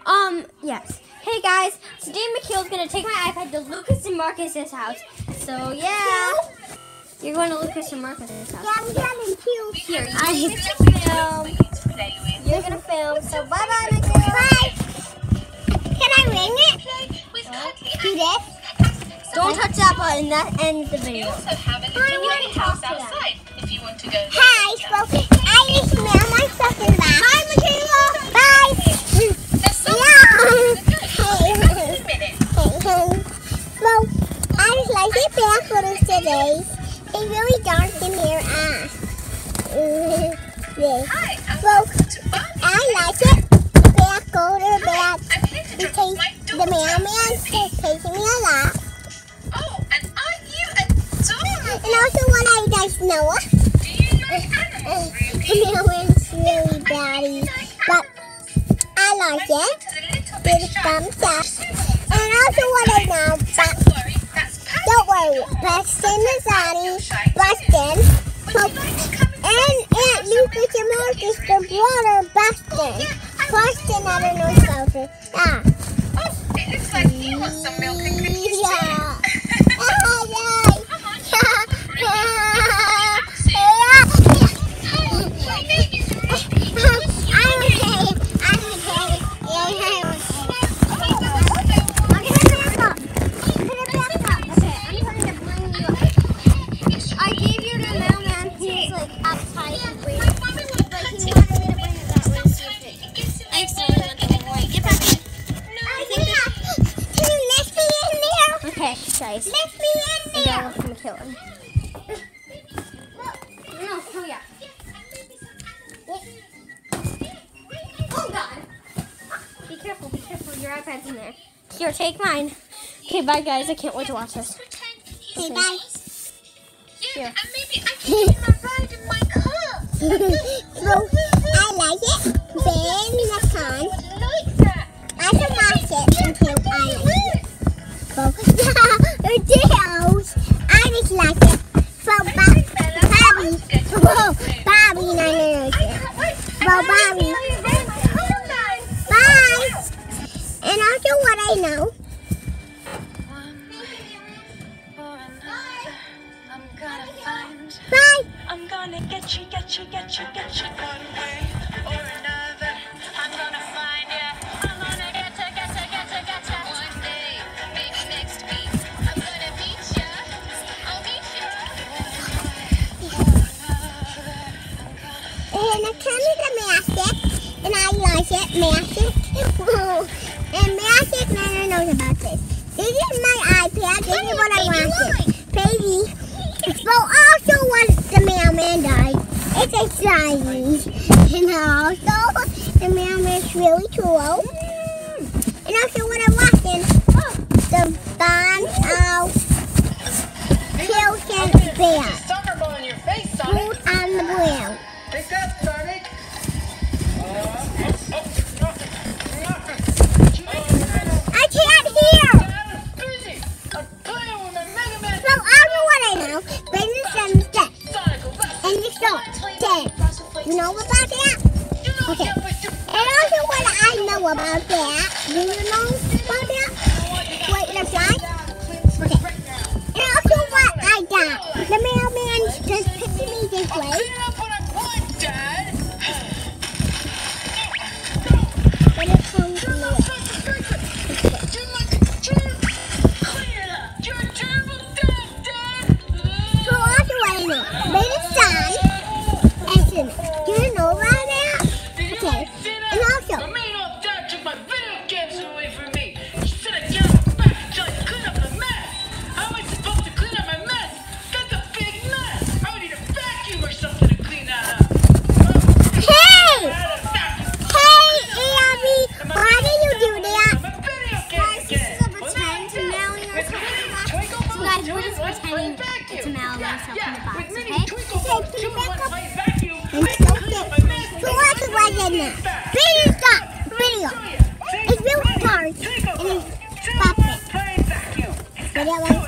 Yes. Hey guys, today Makayla's gonna take my iPad to Lucas and Marcus's house. So yeah, you're going to Lucas and Marcus's house. Yeah, I'm going to Here, I get to film. You're gonna film. So bye bye, Makayla. Bye. Can I ring it? Do this. Don't touch that button. That ends the video. We also have a little house outside if you want to go. Hi, Spoken. I just smell myself in the back. Hi, Makayla. Bye. There's some Well, I just like it back photos today. It's really dark in here. Hi, Well, I like it. Back, go to the back. Because the mailman is taking me a lot. Oh, and aren't you adorable? And also when I does Noah. Do you like animals, The Ruby? mailman's really batty. But I like it. Give a thumbs up. And also what I know, but Don't worry, that's perfect. don't worry, Preston is Annie, Preston, and Aunt Lucas and Marcus, the brother, Preston. Preston, I don't know about it. Oh, it looks like you want some milk and cookies too. Yeah. Guys, Let me in and there. then we'll kill him. No, oh yeah. Oh God! Be careful, your iPad's in there. Here, take mine. Okay, bye guys, I can't wait to watch this. Okay, bye. Yeah, and maybe I can give him a ride in my car. So, I like it. Then next time, Like that. I can watch it until I like it. So, the deals, I just like it. So, Bobby, whoa, Bobby, no. Well, Bobby, bye. And also what I know. Bye. I'm gonna get you one way or another. I'm gonna find you. I'm gonna get you. One day, maybe next week, I'm gonna meet ya. I'll meet ya. And I come to the magic, and I like it, magic. And magic, no one knows about this. This is my iPad, this is what I wanted. Baby. So also when the mailman died, it's exciting. And also, the mailman's really cool. And also what I'm watching, the Bond of Children Bear. Soccer ball in your face, Sonic. Who's on the ground? Pick up, Sonic. I can't hear. I was busy. I'm playing with my Mega Man. So I know what I know. Business and debt. And the show. Dead. You know about that? Okay. And also what I know about that. Do you know about that? Wait, let's try. Okay. And also what I got. The mailman just picked me this way. Clean up what I want, Dad. But it comes to me. You're a terrible dad, Dad. So also what I know. Made a sign. And do you know about that? Okay. And also. The main old dad took my video games away from me. He said I'd get him back until I clean up the mess. How am I supposed to clean up my mess? That's a big mess. I would need a vacuum or something to clean that up. Hey! Hey, Abby! Why did you do that? I'm a video game Guys, this is a again. pretend to mail your stuff in the box. So guys, we're just pretending it's a mail your stuff in the box, With mini okay? twinkle Okay, balls, put it you back want up. to play vacuum. And so so what's the one in there? Video stop! Video! It's real hard. And it's pop it. Play vacuum. Video